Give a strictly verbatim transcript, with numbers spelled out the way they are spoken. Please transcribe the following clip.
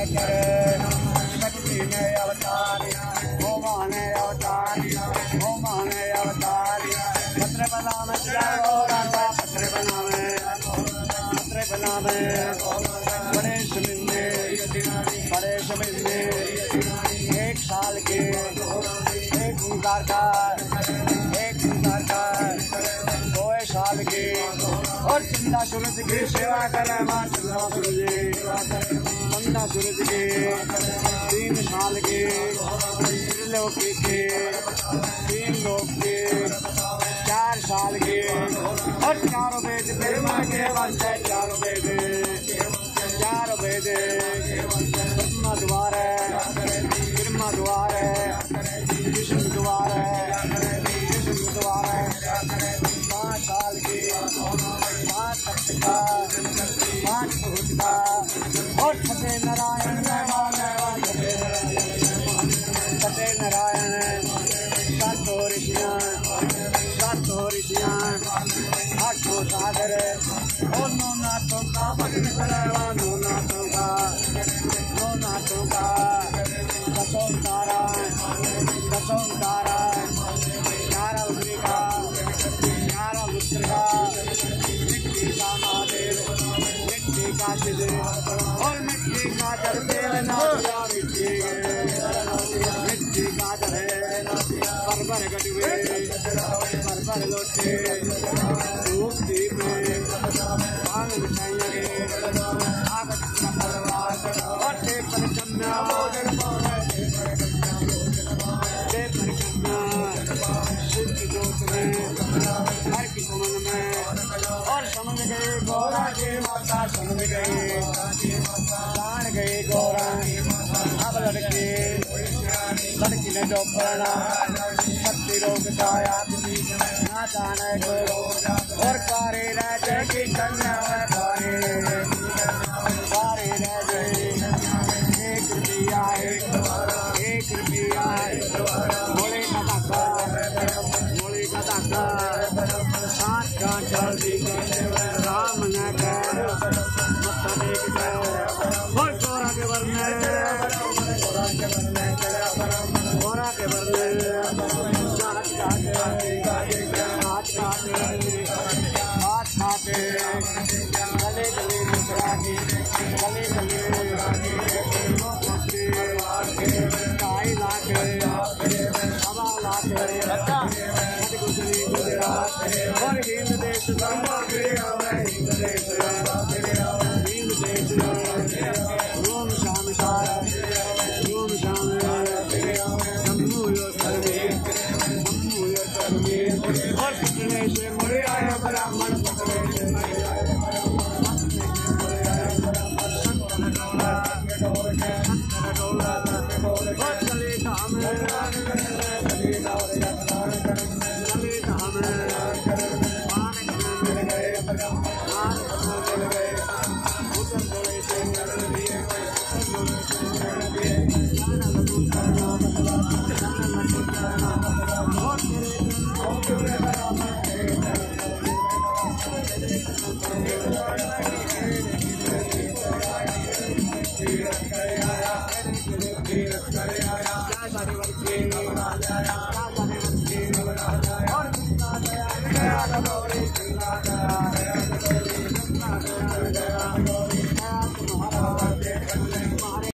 कर शक्ति में अवतार ओ माने अवतार ओ माने अवतार पत्र बनावे राजा पत्र बनावे पत्र बनावे बड़े शमिंदे बड़े शमिंदे एक साल के एक ओंकार का एक ओंकार का दो साल के और चंदा सूरज की सेवा करे मां चंदा सूरज चंदा सूरज के तीन साल के त्रिलोक के तीन लोक के चार साल के और चारों वेद ब्रह्मा के वंश चारों वेद चारों वेद ब्रह्मा द्वार है ब्रह्मा द्वार है विष्णु द्वार है विष्णु द्वार है पाँच साल के पाँच तख्त का पाँच भूत का और सत्य नारायण सत्य नारायण सातों ऋषियाँ सातों ऋषियाँ आठों सागर और नौ नाथों का भजन करवा नौ नाथों का नौ नाथों का दसों तारा दसों तारा ग्यारह उग्री का ग्यारह लुत्र का मिट्टी का महादेव मिट्टी का शिव और मिट्टी का जलदेव नाथिया मिट्टी मिट्टी का जल पर पर गटुए पर पर लोटे धूप दीप पान मिठाइयाँ आगत का परवास और टे पर कन्या टे पर कन्या शुद्ध जोत में हर की सुमन में और समझ गए गौरा के माता समझ गए जान गए गौरा अब लड़के लड़की ने जो पढ़ा शक्ति रोग गाया ना जाने को और कारे रह जाए की कन्या है कारे कारे रह जाए एक रुपया एक रुपया मोले का धागा मोले का धागा सात का जल्दी राम न कर मत देख कर और गौरा के वरने गौरा के वरने गौरा के वरने हाथ काटे हाथ काटे हाथ काटे गले गले मुस्कुराते गले गले काई लाके हवा लाके गुजरी गुजरात और हिंद देश हिंद देश हिंद देश रोम शाम शाम रोम शाम शंभु योगी शंभु योगी और पटने से मुड़े आया ब्राह्मण पटने से और चले धाम चले धाम Thank you.